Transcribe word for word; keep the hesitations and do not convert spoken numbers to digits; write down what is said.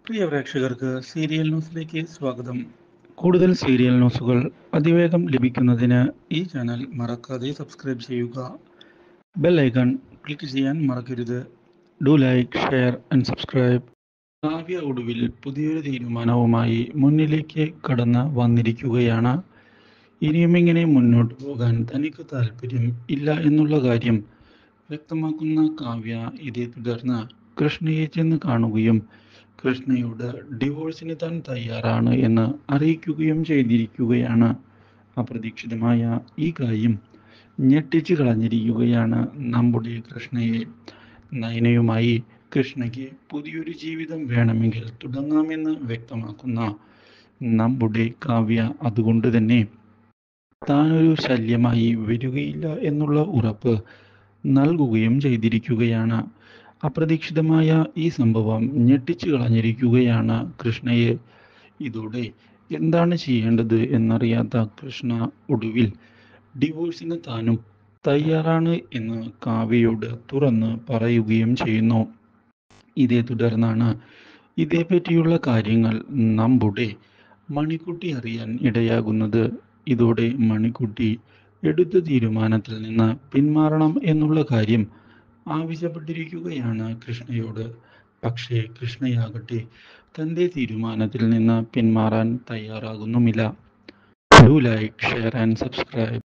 പ്രിയ പ്രേക്ഷകർക്ക് സീരിയൽ ന്യൂസിലേക്ക് സ്വാഗതം. കൂടുതൽ സീരിയൽ ന്യൂസുകൾ അതിവേഗം ലഭിക്കുന്നതിന് ഈ ചാനൽ മറക്കാതെ സബ്സ്ക്രൈബ് ചെയ്യുക. ബെൽ ഐക്കൺ ക്ലിക്ക് ചെയ്യാൻ മറക്കരുത്. Do like, share and subscribe. Kavya ഒടുവിൽ പുതിയൊരു തീരുമാനവുമായി മുന്നിലേക്ക് കടന്ന് വന്നിരിക്കുകയാണ്. ഇനിയും ഇങ്ങനെ മുന്നോട്ട് പോകാൻ തനിക്ക് താല്പര്യം ഇല്ല എന്നുള്ള കാര്യം വ്യക്തമാക്കുന്ന കാവ്യ ഇതേ തുടർന്ന് കൃഷ്ണയെ ചെന്ന് കാണുകയും കൃഷ്ണയോട് ഡിവോഴ്സിന് താൻ തയ്യാറാണ് എന്ന് അറിയിക്കുകയും ചെയ്തിരിക്കുകയാണ്. അപ്രതീക്ഷിതമായ ഈ കാര്യം ഞെട്ടിച്ചു കളഞ്ഞിരിക്കുകയാണ് നമ്മുടെ കൃഷ്ണയെ. നയനയുമായി കൃഷ്ണയ്ക്ക് പുതിയൊരു ജീവിതം വേണമെങ്കിൽ തുടങ്ങാമെന്ന് വ്യക്തമാക്കുന്ന നമ്മുടെ കാവ്യ അതുകൊണ്ട് തന്നെ താനൊരു ശല്യമായി വരികയില്ല എന്നുള്ള ഉറപ്പ് നൽകുകയും ചെയ്തിരിക്കുകയാണ്. അപ്രതീക്ഷിതമായ ഈ സംഭവം ഞെട്ടിച്ചു കളഞ്ഞിരിക്കുകയാണ് കൃഷ്ണയെ. ഇതോടെ എന്താണ് ചെയ്യേണ്ടത് എന്നറിയാത്ത കൃഷ്ണ ഒടുവിൽ ഡിവോഴ്സിന് താനും തയ്യാറാണ് എന്ന് കാവ്യയോട് തുറന്ന് പറയുകയും ചെയ്യുന്നു. ഇതേ തുടർന്നാണ് ഇതേപറ്റിയുള്ള കാര്യങ്ങൾ നമ്മുടെ മണിക്കുട്ടി അറിയാൻ ഇടയാകുന്നത്. ഇതോടെ മണിക്കുട്ടി എടുത്ത തീരുമാനത്തിൽ നിന്ന് പിന്മാറണം എന്നുള്ള കാര്യം ആവശ്യപ്പെട്ടിരിക്കുകയാണ് കൃഷ്ണയോട്. പക്ഷേ കൃഷ്ണയാകട്ടെ തൻ്റെ തീരുമാനത്തിൽ നിന്ന് പിന്മാറാൻ തയ്യാറാകുന്നുമില്ല. Do like, share and subscribe.